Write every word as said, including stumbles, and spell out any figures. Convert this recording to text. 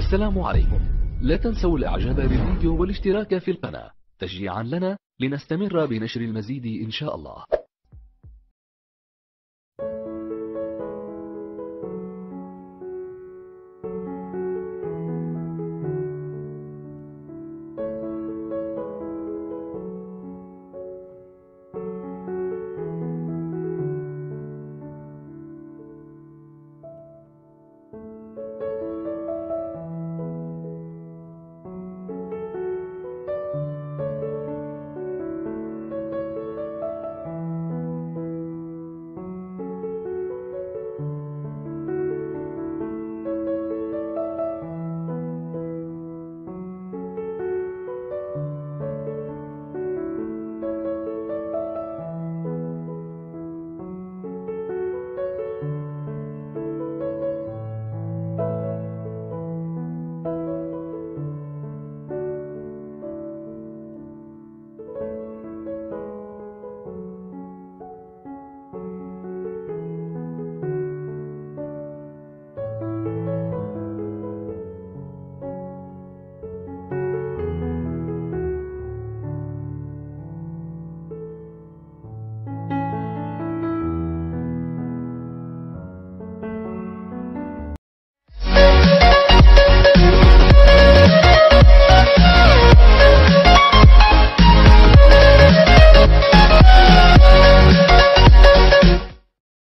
السلام عليكم. لا تنسوا الاعجاب بالفيديو والاشتراك في القناة تشجيعا لنا لنستمر بنشر المزيد إن شاء الله.